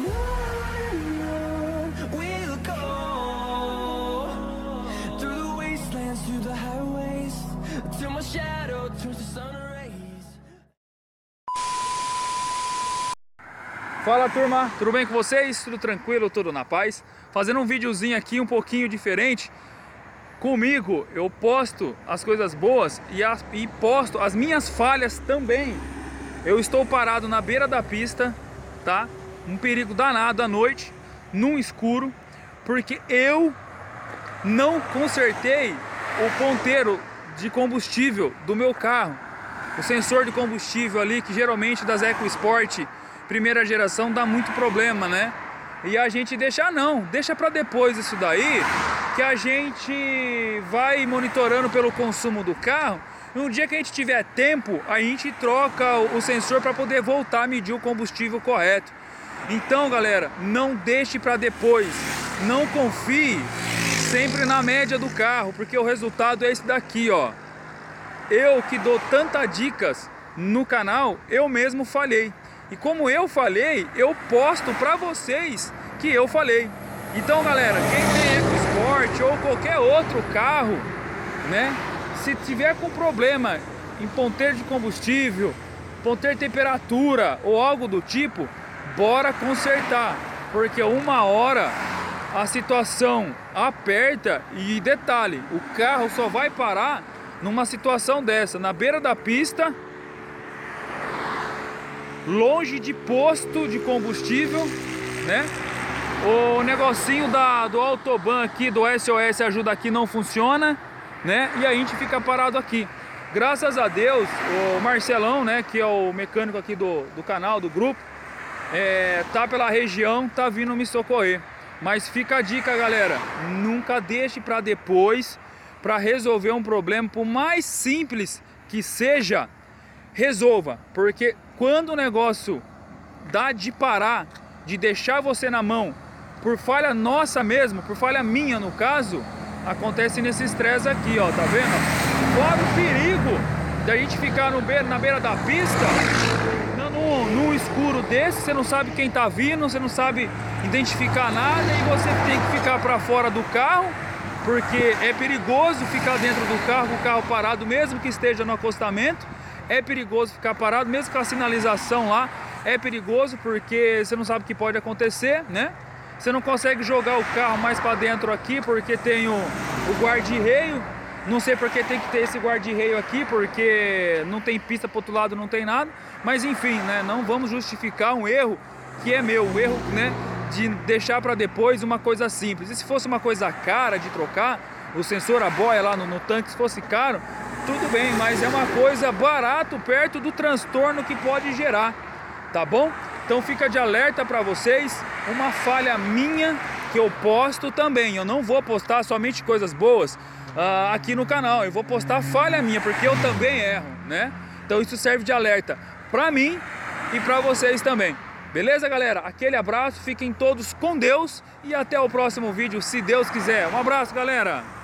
on we'll go, through the wastelands, through the highways, till my shadow turns to sun rays. Fala turma, tudo bem com vocês? Tudo tranquilo, tudo na paz? Fazendo um videozinho aqui um pouquinho diferente. Comigo eu posto as coisas boas e posto as minhas falhas também. Eu estou parado na beira da pista, tá? Um perigo danado à noite, num escuro, porque eu não consertei o ponteiro de combustível do meu carro. O sensor de combustível ali, que geralmente das EcoSport primeira geração dá muito problema, né? E a gente deixa para depois isso daí, que a gente vai monitorando pelo consumo do carro. No dia que a gente tiver tempo, a gente troca o sensor para poder voltar a medir o combustível correto. Então, galera, não deixe para depois. Não confie sempre na média do carro, porque o resultado é esse daqui, ó. Eu que dou tantas dicas no canal, eu mesmo falhei. E como eu falei, eu posto para vocês que eu falei. Então, galera, quem tem EcoSport ou qualquer outro carro, né? Se tiver com problema em ponteiro de combustível, ponteiro de temperatura ou algo do tipo, bora consertar. Porque uma hora a situação aperta e detalhe, o carro só vai parar numa situação dessa, na beira da pista, longe de posto de combustível, né? O negocinho do Autoban aqui, do SOS Ajuda Aqui não funciona, né? E a gente fica parado aqui. Graças a Deus, o Marcelão, né, que é o mecânico aqui do canal, do grupo, tá pela região, tá vindo me socorrer. Mas fica a dica, galera, nunca deixe para depois, para resolver um problema, por mais simples que seja, resolva, porque quando o negócio dá de parar, de deixar você na mão, por falha nossa mesmo, por falha minha no caso, acontece nesse estresse aqui, ó, tá vendo? Fora o perigo da gente ficar na beira da pista, num escuro desse, você não sabe quem tá vindo, você não sabe identificar nada e você tem que ficar para fora do carro, porque é perigoso ficar dentro do carro, com o carro parado, mesmo que esteja no acostamento. É perigoso ficar parado, mesmo com a sinalização lá, é perigoso porque você não sabe o que pode acontecer, né? Você não consegue jogar o carro mais para dentro aqui porque tem o guarda-reio. Não sei porque tem que ter esse guarda-reio aqui, porque não tem pista para outro lado, não tem nada. Mas enfim, né? Não vamos justificar um erro que é meu, um erro, né, de deixar para depois uma coisa simples. E se fosse uma coisa cara de trocar, o sensor, a boia lá no tanque, se fosse caro, tudo bem, mas é uma coisa barato perto do transtorno que pode gerar, tá bom? Então fica de alerta para vocês, uma falha minha que eu posto também. Eu não vou postar somente coisas boas aqui no canal, eu vou postar falha minha, porque eu também erro, né? Então isso serve de alerta para mim e para vocês também. Beleza, galera? Aquele abraço, fiquem todos com Deus e até o próximo vídeo, se Deus quiser. Um abraço, galera!